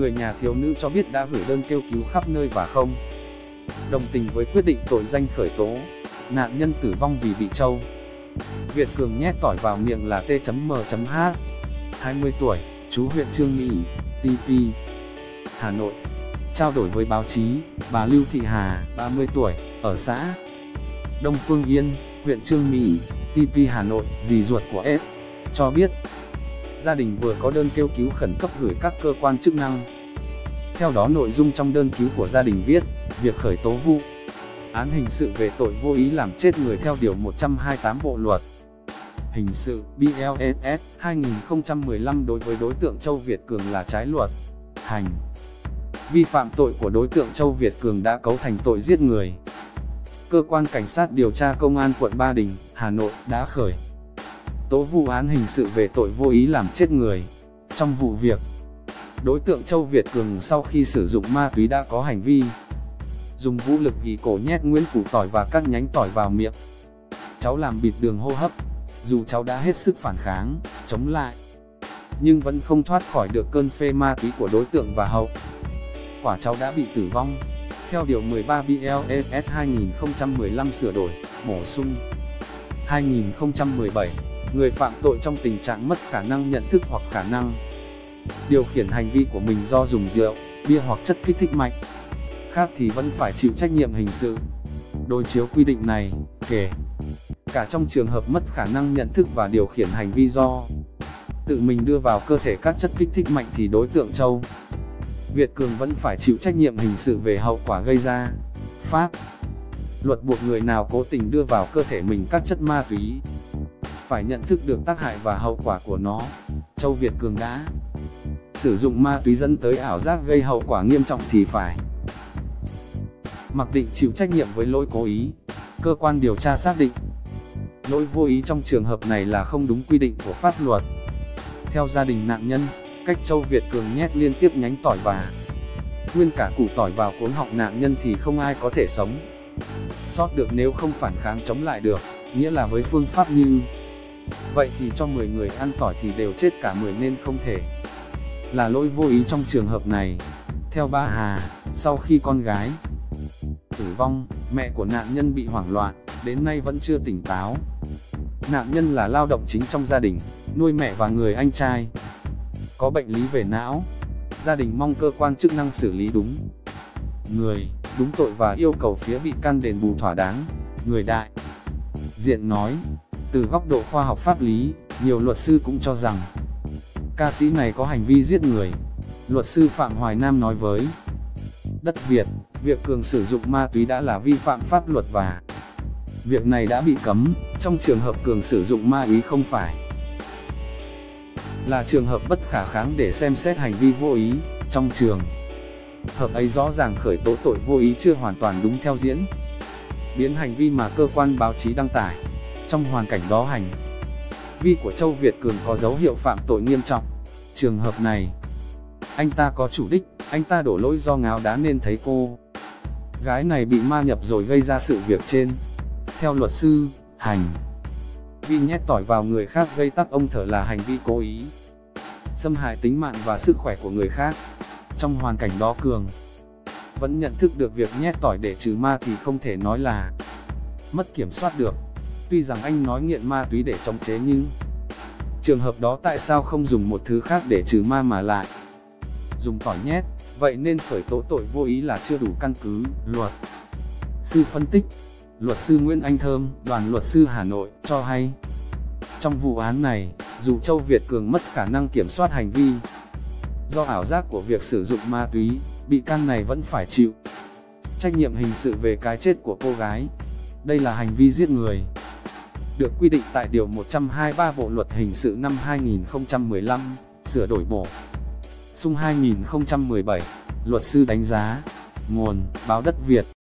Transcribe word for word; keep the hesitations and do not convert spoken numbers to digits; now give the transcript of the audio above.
người nhà thiếu nữ cho biết đã gửi đơn kêu cứu khắp nơi và không đồng tình với quyết định tội danh khởi tố. Nạn nhân tử vong vì bị trâu Việt Cường nhét tỏi vào miệng là T.M.H, hai mươi tuổi, trú huyện Chương Mỹ, tê pê, Hà Nội. Trao đổi với báo chí, bà Lưu Thị Hà, ba mươi tuổi, ở xã Đông Phương Yên, huyện Chương Mỹ, tê pê Hà Nội, dì ruột của S, cho biết gia đình vừa có đơn kêu cứu khẩn cấp gửi các cơ quan chức năng. Theo đó, nội dung trong đơn cứu của gia đình viết, việc khởi tố vụ án hình sự về tội vô ý làm chết người theo Điều một trăm hai mươi tám Bộ Luật Hình sự B L S S hai nghìn không trăm mười lăm đối với đối tượng Châu Việt Cường là trái luật. Hành vi phạm tội của đối tượng Châu Việt Cường đã cấu thành tội giết người. Cơ quan Cảnh sát điều tra Công an quận Ba Đình, Hà Nội đã khởi tố vụ án hình sự về tội vô ý làm chết người. Trong vụ việc, đối tượng Châu Việt Cường sau khi sử dụng ma túy đã có hành vi dùng vũ lực gỉ cổ nhét nguyên củ tỏi và các nhánh tỏi vào miệng cháu làm bịt đường hô hấp. Dù cháu đã hết sức phản kháng, chống lại, nhưng vẫn không thoát khỏi được cơn phê ma túy của đối tượng và hậu quả cháu đã bị tử vong. Theo Điều mười ba B L S S hai nghìn không trăm mười lăm sửa đổi, bổ sung hai nghìn không trăm mười bảy, người phạm tội trong tình trạng mất khả năng nhận thức hoặc khả năng điều khiển hành vi của mình do dùng rượu, bia hoặc chất kích thích mạnh khác thì vẫn phải chịu trách nhiệm hình sự. Đối chiếu quy định này, kể cả trong trường hợp mất khả năng nhận thức và điều khiển hành vi do tự mình đưa vào cơ thể các chất kích thích mạnh thì đối tượng Châu Việt Cường vẫn phải chịu trách nhiệm hình sự về hậu quả gây ra. Pháp luật buộc người nào cố tình đưa vào cơ thể mình các chất ma túy phải nhận thức được tác hại và hậu quả của nó. Châu Việt Cường đã sử dụng ma túy dẫn tới ảo giác gây hậu quả nghiêm trọng thì phải mặc định chịu trách nhiệm với lỗi cố ý. Cơ quan điều tra xác định lỗi vô ý trong trường hợp này là không đúng quy định của pháp luật. Theo gia đình nạn nhân, cách Châu Việt Cường nhét liên tiếp nhánh tỏi và nguyên cả củ tỏi vào cuống họng nạn nhân thì không ai có thể sống sót được nếu không phản kháng chống lại được, nghĩa là với phương pháp như vậy thì cho mười người ăn tỏi thì đều chết cả mười nên không thể là lỗi vô ý trong trường hợp này. Theo bà Hà, sau khi con gái tử vong, mẹ của nạn nhân bị hoảng loạn, đến nay vẫn chưa tỉnh táo. Nạn nhân là lao động chính trong gia đình, nuôi mẹ và người anh trai có bệnh lý về não. Gia đình mong cơ quan chức năng xử lý đúng người, đúng tội và yêu cầu phía bị can đền bù thỏa đáng. Người đại diện nói, từ góc độ khoa học pháp lý, nhiều luật sư cũng cho rằng ca sĩ này có hành vi giết người. Luật sư Phạm Hoài Nam nói với Đất Việt, việc Cường sử dụng ma túy đã là vi phạm pháp luật và việc này đã bị cấm. Trong trường hợp Cường sử dụng ma túy không phải là trường hợp bất khả kháng để xem xét hành vi vô ý. Trong trường hợp ấy rõ ràng khởi tố tội vô ý chưa hoàn toàn đúng theo diễn biến hành vi mà cơ quan báo chí đăng tải. Trong hoàn cảnh đó, hành vi của Châu Việt Cường có dấu hiệu phạm tội nghiêm trọng. Trường hợp này, anh ta có chủ đích, anh ta đổ lỗi do ngáo đá nên thấy cô gái này bị ma nhập rồi gây ra sự việc trên. Theo luật sư, hành vi nhét tỏi vào người khác gây tắc ông thở là hành vi cố ý xâm hại tính mạng và sức khỏe của người khác. Trong hoàn cảnh đó, Cường vẫn nhận thức được việc nhét tỏi để trừ ma thì không thể nói là mất kiểm soát được. Tuy rằng anh nói nghiện ma túy để chống chế, nhưng trường hợp đó tại sao không dùng một thứ khác để trừ ma mà lại dùng tỏi nhét? Vậy nên khởi tố tội vô ý là chưa đủ căn cứ. Luật sư phân tích, luật sư Nguyễn Anh Thơm, đoàn luật sư Hà Nội, cho hay trong vụ án này, dù Châu Việt Cường mất khả năng kiểm soát hành vi do ảo giác của việc sử dụng ma túy, bị can này vẫn phải chịu trách nhiệm hình sự về cái chết của cô gái. Đây là hành vi giết người được quy định tại Điều một trăm hai mươi ba Bộ Luật Hình sự năm hai nghìn không trăm mười lăm, sửa đổi bổ sung hai nghìn không trăm mười bảy. Luật sư đánh giá. Nguồn: Báo Đất Việt.